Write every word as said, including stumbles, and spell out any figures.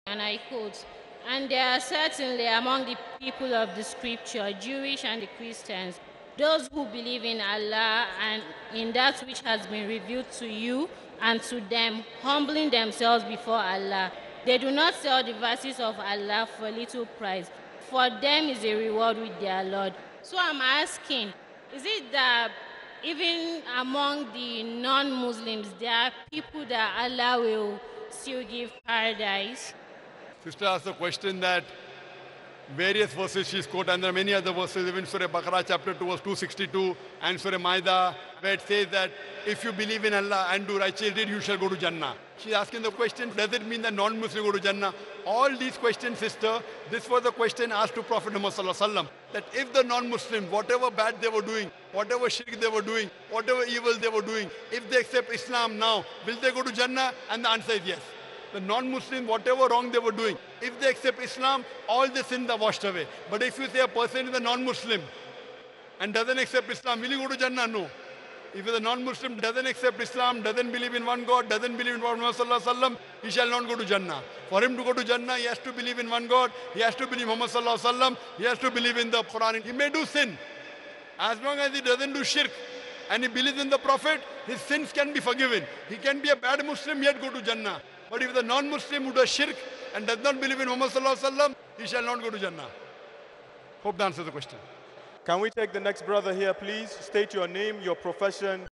and I quote, "And there are certainly among the people of the scripture, Jewish and the Christians, those who believe in Allah and in that which has been revealed to you and to them, humbling themselves before Allah. They do not sell the verses of Allah for a little price. For them is a reward with their Lord." So I'm asking, is it that even among the non-Muslims, there are people that Allah will still give paradise? Sister asked the question that various verses she's quoted, and there are many other verses, even Surah Baqarah chapter two verse two sixty-two and Surah Maida, where it says that if you believe in Allah and do righteous deeds, you shall go to Jannah. She's asking the question, does it mean that non-Muslim go to Jannah? All these questions, sister, this was the question asked to Prophet Muhammad sallallahu alaihi wasallam, that if the non-Muslims, whatever bad they were doing, whatever shirk they were doing, whatever evil they were doing, if they accept Islam now, will they go to Jannah? And the answer is yes. The non-Muslims, whatever wrong they were doing, if they accept Islam, all the sins are washed away. But if you say a person is a non-Muslim and doesn't accept Islam, will he go to Jannah? No. If a non-Muslim doesn't accept Islam, doesn't believe in one God, doesn't believe in Muhammad sallallahu alaihi wasallam, he shall not go to Jannah. For him to go to Jannah, he has to believe in one God, he has to believe in Muhammad sallallahu alaihi wasallam, he has to believe in the Quran. He may do sin. As long as he doesn't do shirk and he believes in the Prophet, his sins can be forgiven. He can be a bad Muslim yet go to Jannah. But if the non-Muslim who does shirk and does not believe in Muhammad sallallahu alaihi wasallam, he shall not go to Jannah. Hope that answers the question. Can we take the next brother here, please? State your name, your profession,